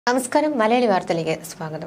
നമസ്കാരം. മലയാളി വാർത്തയിലേക്ക് സ്വാഗതം.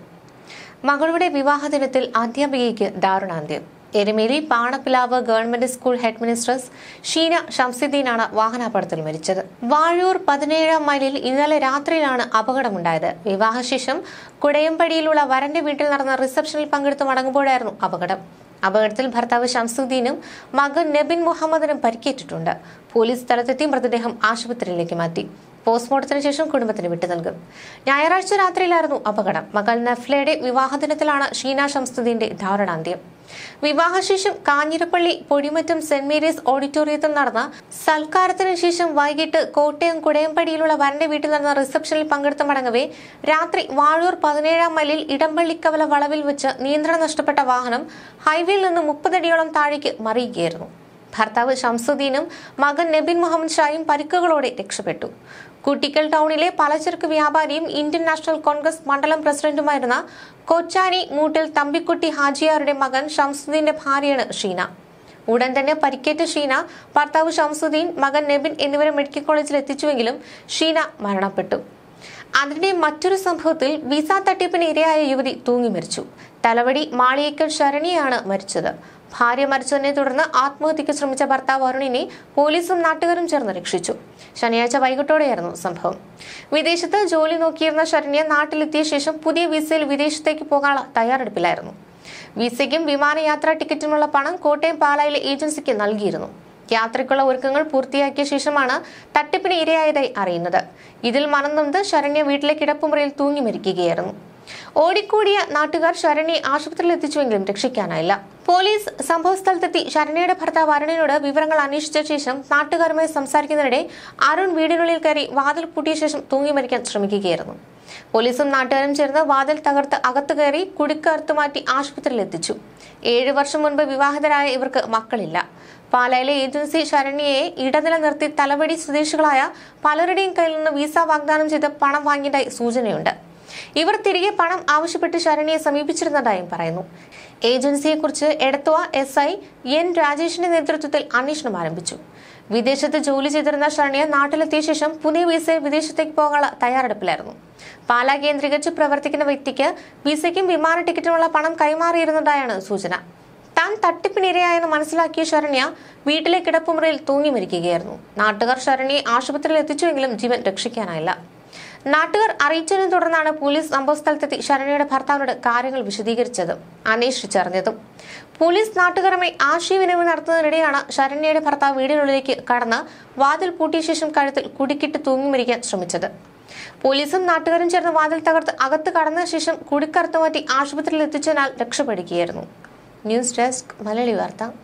മകളുടെ വിവാഹദിനത്തിൽ അധ്യാപികയ്ക്ക് ദാരുണാന്ത്യം. Erumeli Panappilavu government school head mistress Sheena ഷംസുദ്ദീനാണ് വാഹനാപകടത്തിൽ മരിച്ചത്. വാഴൂർ 17-ാം മൈലിൽ ഇന്നലെ രാത്രിയിലാണ് അപകടമുണ്ടായത്. വിവാഹശേഷം കുടയമ്പടിയിലുള്ള വരന്റെ വീട്ടിൽ നടന്ന റിസപ്ഷനിൽ പങ്കെടുത്ത് മടങ്ങുമ്പോഴായിരുന്നു അപകടം. അപകടത്തിൽ ഭർത്താവ് ഷംസുദ്ദീനും മകൻ നബിൻ മുഹമ്മദിനും പരിക്കേറ്റിട്ടുണ്ട്. പോലീസ് സ്ഥലത്തെത്തി മൃതദേഹം ആശുപത്രിയിലേക്ക് മാറ്റി. പോസ്റ്റ്മോർട്ടത്തിന് ശേഷം കുടുംബത്തിന് വിട്ടു നൽകും. ഞായറാഴ്ച രാത്രിയിലായിരുന്നു അപകടം. മകൾ നഫ്ലയുടെ വിവാഹദിനത്തിലാണ് ഷീന ഷംസുദ്ദീന്റെ ദാരുണാന്ത്യം. വിവാഹശേഷം കാഞ്ഞിരപ്പള്ളി പൊടിമറ്റം സെന്റ് മേരീസ് ഓഡിറ്റോറിയത്തിൽ നടന്ന സൽക്കാരത്തിന് ശേഷം വൈകിട്ട് കോട്ടയം കുടയമ്പടിയിലുള്ള വരന്റെ വീട്ടിൽ നടന്ന റിസപ്ഷനിൽ പങ്കെടുത്ത് മടങ്ങവേ രാത്രി വാഴൂർ 17-ാം മൈലിൽ ഇടമ്പള്ളിക്കവല വളവിൽ വെച്ച് നിയന്ത്രണം നഷ്ടപ്പെട്ട വാഹനം ഹൈവേയിൽ നിന്ന് 30 അടിയോളം താഴേക്ക് മറിയുകയായിരുന്നു. ഭർത്താവ് ഷംസുദ്ദീനും മകൻ നബിൻ മുഹമ്മദ് ഷായും പരിക്കുകളോടെ രക്ഷപ്പെട്ടു. കുട്ടിക്കൽ ടൗണിലെ പലചരക്ക് വ്യാപാരിയും ഇന്ത്യൻ നാഷണൽ കോൺഗ്രസ് മണ്ഡലം പ്രസിഡന്റുമായിരുന്ന കൊച്ചാനി മൂട്ടിൽ തമ്പിക്കുട്ടി ഹാജിയാരുടെ മകൻ ഷംസുദ്ദീന്റെ ഭാര്യയാണ് ഷീന. ഉടൻ തന്നെ പരിക്കേറ്റ ഷീന ഭർത്താവ് ഷംസുദ്ദീൻ, മകൻ നബിൻ എന്നിവരെ മെഡിക്കൽ കോളേജിൽ എത്തിച്ചുവെങ്കിലും ഷീന മരണപ്പെട്ടു. അതിന്റെ മറ്റൊരു സംഭവത്തിൽ വിസ തട്ടിപ്പിന് ഇരയായ യുവതി തൂങ്ങി മരിച്ചു. തലവടി മാളിയേക്കൽ ശരണ്യയാണ് മരിച്ചത്. ഭാര്യ മരിച്ചതിനെ തുടർന്ന് ആത്മഹത്യക്ക് ശ്രമിച്ച ഭർത്താവ് അരുണിനെ പോലീസും നാട്ടുകാരും ചേർന്ന് രക്ഷിച്ചു. ശനിയാഴ്ച വൈകിട്ടോടെയായിരുന്നു സംഭവം. വിദേശത്ത് ജോലി നോക്കിയിരുന്ന ശരണ്യ നാട്ടിലെത്തിയ ശേഷം പുതിയ വിസയിൽ വിദേശത്തേക്ക് പോകാനുള്ള തയ്യാറെടുപ്പിലായിരുന്നു. വിസയ്ക്കും വിമാനയാത്രാ ടിക്കറ്റിനുമുള്ള പണം കോട്ടയം പാലായിലെ ഏജൻസിക്ക് നൽകിയിരുന്നു. യാത്രയ്ക്കുള്ള ഒരുക്കങ്ങൾ പൂർത്തിയാക്കിയ ശേഷമാണ് തട്ടിപ്പിന് ഇരയായതായി അറിയുന്നത്. ഇതിൽ മനംനൊന്ത് ശരണ്യ വീട്ടിലെ കിടപ്പുമുറിയിൽ തൂങ്ങി മരിക്കുകയായിരുന്നു. ഓടിക്കൂടിയ നാട്ടുകാർ ശരണ്യെ ആശുപത്രിയിൽ എത്തിച്ചുവെങ്കിലും രക്ഷിക്കാനായില്ല. പോലീസ് സംഭവസ്ഥലത്തെത്തി ശരണ്യയുടെ ഭർത്താവ് അരുണിനോട് വിവരങ്ങൾ അന്വേഷിച്ച ശേഷം നാട്ടുകാരുമായി സംസാരിക്കുന്നതിനിടെ അരുൺ വീടിനുള്ളിൽ കയറി വാതിൽ പൂട്ടിയ ശേഷം തൂങ്ങി മരിക്കാൻ ശ്രമിക്കുകയായിരുന്നു. പോലീസും നാട്ടുകാരും ചേർന്ന് വാതിൽ തകർത്ത് അകത്ത് കയറി കുടുക്കറുത്തു മാറ്റി ആശുപത്രിയിൽ എത്തിച്ചു. 7 വർഷം മുൻപ് വിവാഹിതരായ ഇവർക്ക് മക്കളില്ല. പാലായിലെ ഏജൻസി ശരണ്യയെ ഇടനില നിർത്തി തലവടി സ്വദേശികളായ പലരുടെയും കയ്യിൽ നിന്ന് വിസ വാഗ്ദാനം ചെയ്ത് പണം വാങ്ങിയതായി സൂചനയുണ്ട്. ഇവർ തിരികെ പണം ആവശ്യപ്പെട്ട് ശരണ്യയെ സമീപിച്ചിരുന്നതായും പറയുന്നു. ഏജൻസിയെക്കുറിച്ച് എടത്വ SI N രാജേഷിന്റെ നേതൃത്വത്തിൽ അന്വേഷണം ആരംഭിച്ചു. വിദേശത്ത് ജോലി ചെയ്തിരുന്ന ശരണ്യ നാട്ടിലെത്തിയ ശേഷം പുതിയ വിസയിൽ വിദേശത്തേക്ക് പോകാനുള്ള തയ്യാറെടുപ്പിലായിരുന്നു. പാലാ കേന്ദ്രീകരിച്ച് പ്രവർത്തിക്കുന്ന വ്യക്തിക്ക് വിസയ്ക്കും വിമാന ടിക്കറ്റിനുമുള്ള പണം കൈമാറിയിരുന്നതായാണ് സൂചന. താൻ തട്ടിപ്പിനിരയായെന്ന് മനസ്സിലാക്കിയ ശരണ്യ വീട്ടിലെ കിടപ്പുമുറിയിൽ തൂങ്ങി മരിക്കുകയായിരുന്നു. നാട്ടുകാർ ശരണ്യയെ ആശുപത്രിയിൽ എത്തിച്ചുവെങ്കിലും ജീവൻ രക്ഷിക്കാനായില്ല. നാട്ടുകാർ അറിയിച്ചതിനെ തുടർന്നാണ് പോലീസ് സംഭവസ്ഥലത്തെത്തി ശരണ്യയുടെ ഭർത്താവിനോട് കാര്യങ്ങൾ വിശദീകരിച്ചതും അന്വേഷിച്ചറിഞ്ഞതും. പോലീസ് നാട്ടുകാരുമായി ആശയവിനിമയം നടത്തുന്നതിനിടെയാണ് ശരണ്യയുടെ ഭർത്താവ് വീടിനുള്ളിലേക്ക് കടന്ന് വാതിൽ പൂട്ടിയ ശേഷം കഴുത്തിൽ കുടുക്കിട്ട് തൂങ്ങി മരിക്കാൻ ശ്രമിച്ചത്. പോലീസും നാട്ടുകാരും ചേർന്ന് വാതിൽ തകർത്ത് അകത്ത് കടന്ന ശേഷം കുടുക്കറുത്തു മാറ്റി ആശുപത്രിയിൽ എത്തിച്ചതിനാൽ രക്ഷപ്പെടുകയായിരുന്നു. ന്യൂസ് ഡെസ്ക് മലയാളി വാർത്ത.